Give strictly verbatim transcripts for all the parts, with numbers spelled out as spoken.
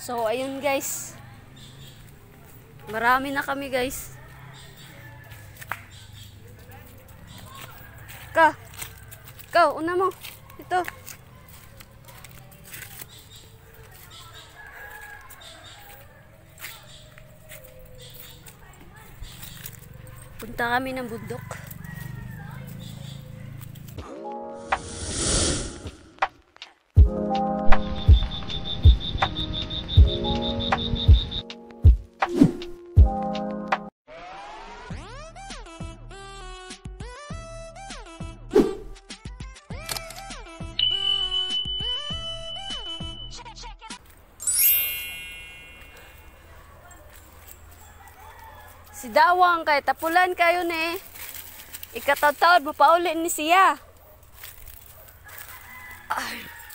So, ayun guys. Marami na kami guys. Ka. Ikaw, una mo. Ito. Punta kami ng bundok. Si Dawang kay tapulan kayo ni. Ikataw-tawad mo pauli ni siya. Ay.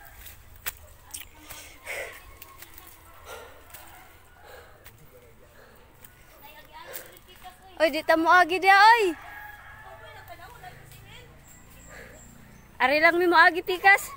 Oy, di ta mo agi dia oy. Ari lang mi mo agi tikas.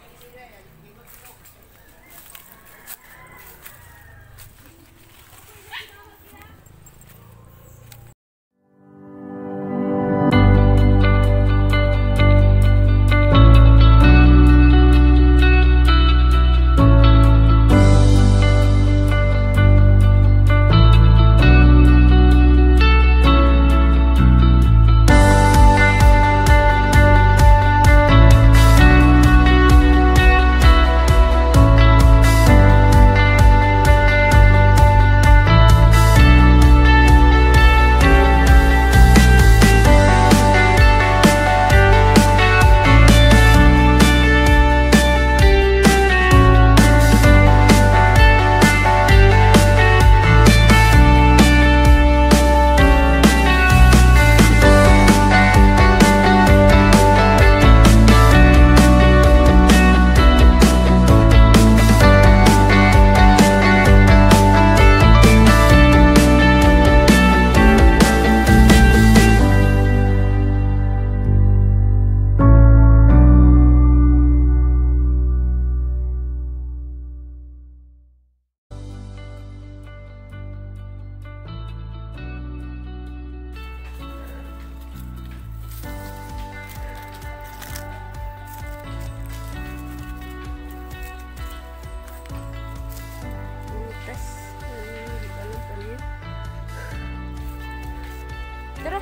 Tara.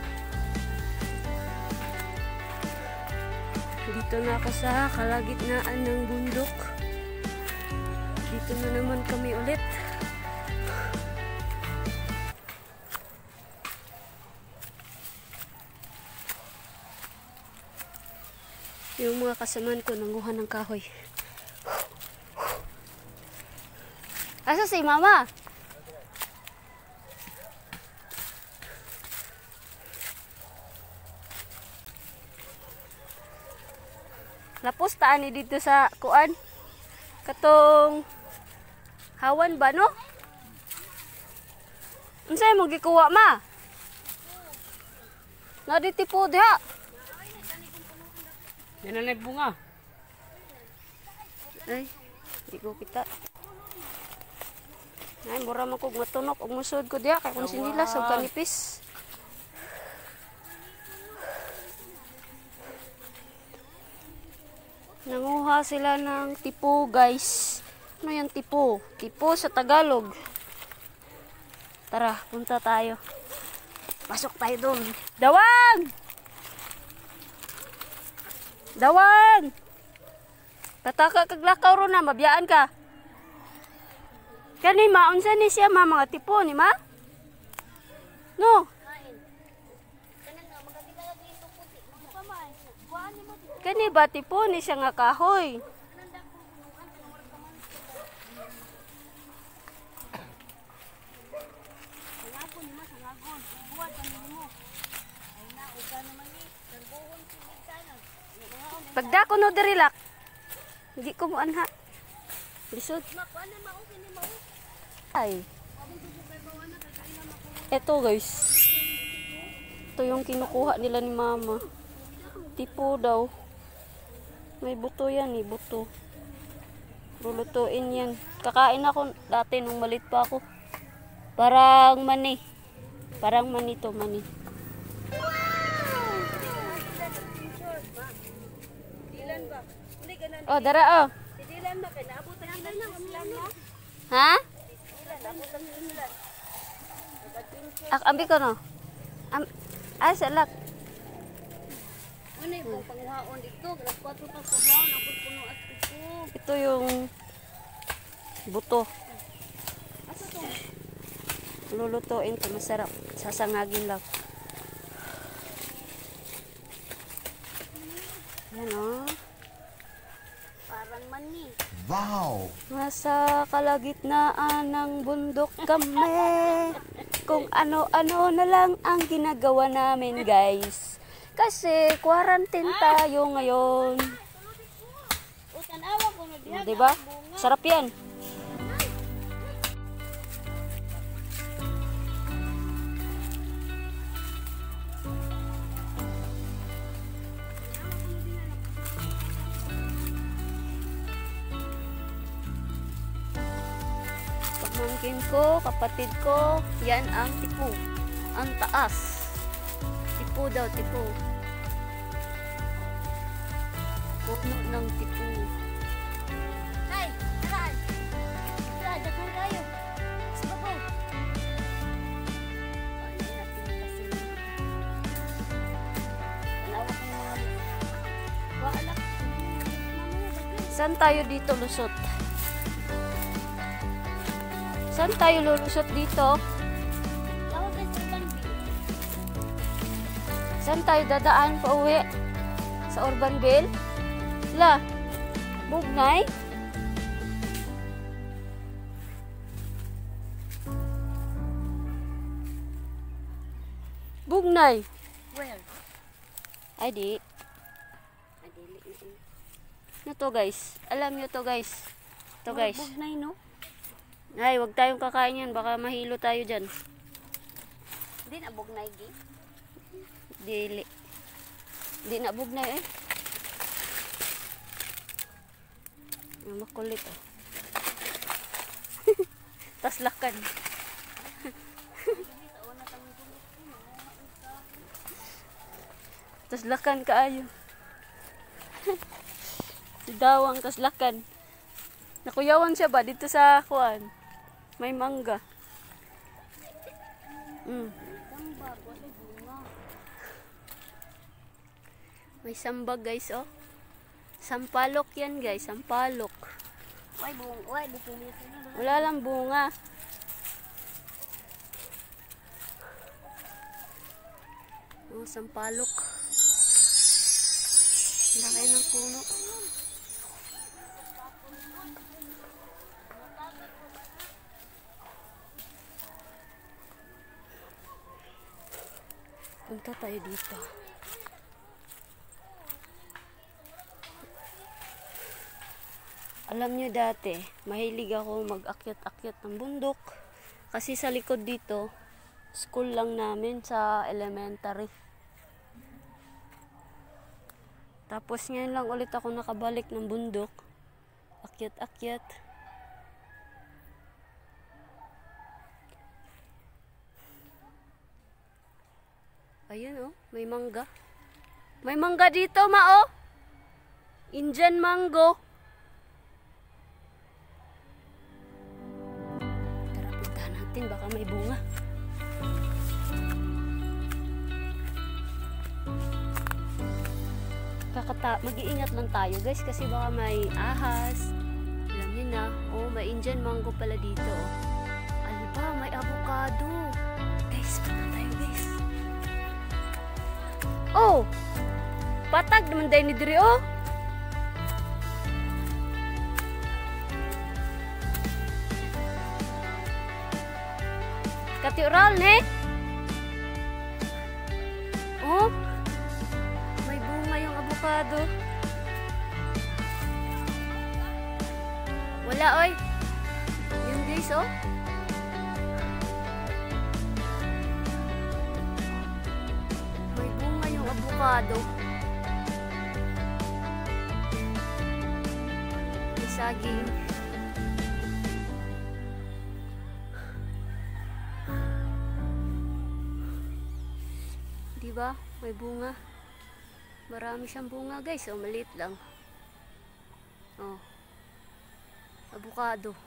Dito na ako sa kalagitnaan ng bundok. Dito na naman kami ulit. Yung mga kasamaan ko nanguha ng kahoy. Asa si Mama? Lapos taan ni dito sa kuan. Katong hawan ba no? Unsay mo gikuha ma? Na di tipo diha. Yan na nagbunga. Ay, di ko kita. Ay, mura man kog matunok og musod ko diha kay kun sinilas og kanipis. Nanguha sila ng tipo, guys. Ano yung tipo? Tipo sa Tagalog. Tara, punta tayo. Pasok tayo doon. Dawang! Dawang! Pataka kaglakaw ro na, mabiyaan ka. Kani ma, unsa ni siya ma, mga tipo ni ma? No? Kani ba tipo ni siya nga kahoy? Pagda ko no dirilak. Hindi ko mo anha. Lisod. Ay. Eto guys. Ito yung kinukuha nila ni Mama. Tipo daw. May buto yan eh, buto. Lulutuin yan. Kakain ako dati nung malit pa ako. Parang mani. Parang mani to, mani. Oh, dara oh. Ha? Ak ambi ko no. Am ay salak. Ano yung panghaon dito? Galas kwatro pa kumaon ako puno at ito. Ito yung buto. Asa to? Lulutuin to, masarap. Sasangagin lang. Yan oh. Parang mani. Wow! Nasa kalagitnaan ng bundok kami. Kung ano-ano na lang ang ginagawa namin, guys. Kasi quarantine tayo ngayon. O tanawa ko na diha. Diba? Sarap yan. Pamangkin ko, kapatid ko, yan ang tipo. Ang taas. Tipo daw, tipo. Puno ng tipo. Hay, saan? Saan dako tayo? Sa babaw. Ano natin kasi. Alawa ko yung mga waalak. Saan tayo dito lusot? Saan tayo lulusot dito? Tawag ka sa Urban Saan tayo dadaan pa uwi? Sa Urbanville? La, Bugnay? Bugnay? Well, Ay di. adili na ina. Ano to guys? Alam nyo to guys. To guys. Bugnay no? Ay, wag tayong kakain yan. Baka mahilo tayo dyan. Di na bugnay gi. Dili. Di na bugnay eh. Ang makulit oh. Taslakan. Taslakan kaayo. Si Dawang taslakan. Nakuyawan siya ba dito sa kuan? May mangga. Mm. Sambag wala bunga. May sambag guys oh. Sampalok yan guys, sampalok. Why bung, why di pulis ni. Wala lang bunga. Oh, sampalok. Laki ng puno. Punta tayo dito. Alam nyo dati, mahilig ako mag-akyat-akyat ng bundok. Kasi sa likod dito, school lang namin sa elementary. Tapos ngayon lang ulit ako nakabalik ng bundok. Akyat-akyat. Ayun oh, may mangga. May mangga dito, ma oh. Indian mango. Tara, puntahan natin, baka may bunga. Kakata, mag-iingat lang tayo guys kasi baka may ahas. Alam niyo na, oh, may Indian mango pala dito oh. Ano ba, may avocado. Guys, punta tayo guys. Oh! Patag naman tayo ni Dre, oh! Katiural, ne? Oh! May bunga yung avocado. Wala, oy! Yung guys, oh! Avocado. May saging. di ba? May bunga. Marami siyang bunga, guys. Oh, maliit lang. Oh. Avocado.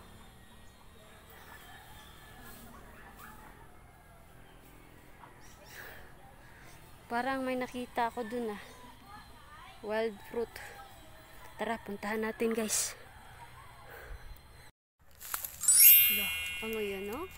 Parang may nakita ako dun ah. Wild fruit. Tara, puntahan natin, guys. Lah, ano yan, no?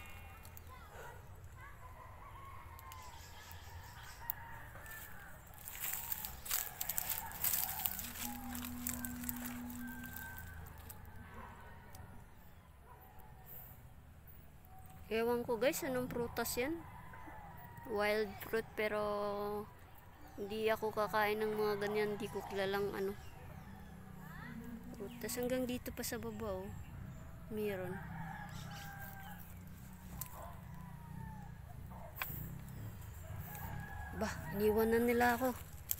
Ewan ko, guys, anong prutas yan? Wild fruit, pero hindi ako kakain ng mga ganyan. Hindi ko kilalang ano prutas. Hanggang dito pa sa baba, oh. Meron. Bah, iniwan na nila ako.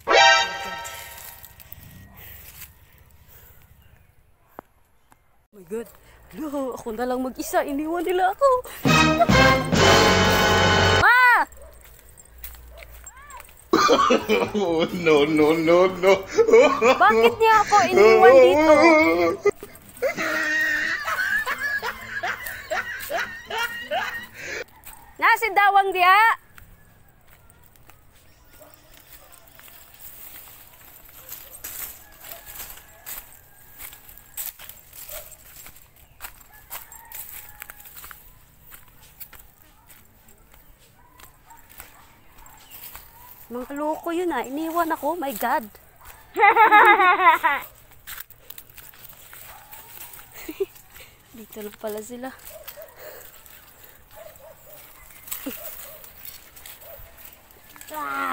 Oh my God. Hello, ako na lang mag-isa. Iniwan nila ako. Ma! Oh, no, no, no, no. Bakit niya ako iniwan dito? Nasi dawang dia. Mga loko yun ah. Iniwan ako. My God. Dito lang pala sila. Ah!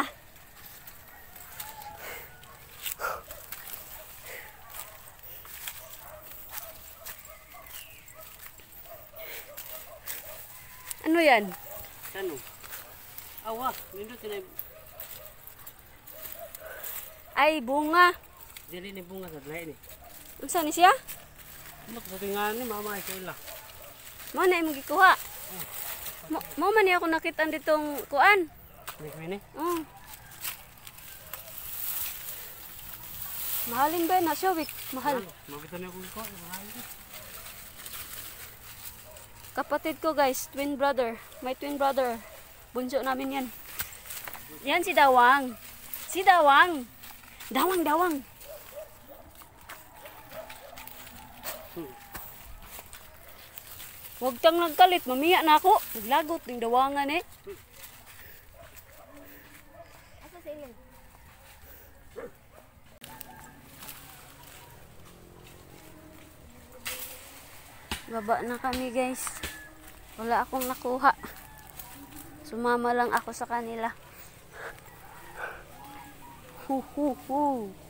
Ano yan? Ano? Awa, nindot na Ay, bunga. dili ni bunga sa lahi ni. Unsa ni siya? Look, sa tingan ni mama ito ila. Mo na imong gikuha. Mo mo man ni ako nakita ditong kuan. Ni ni. Mm. Mahalin ba na siya, Wik? Mahal. Makita niyo kung ko, mahal. Kapatid ko, guys, twin brother. My twin brother. Bunso namin yan. Yan si Dawang. Si Dawang. Dawang, Dawang. Hmm. Huwag kang nagkalit. Mamiya na ako. Naglagot ng Dawangan eh. Asa sa ilong? Baba na kami, guys. Wala akong nakuha. Sumama lang ako sa kanila. Hu hu hu.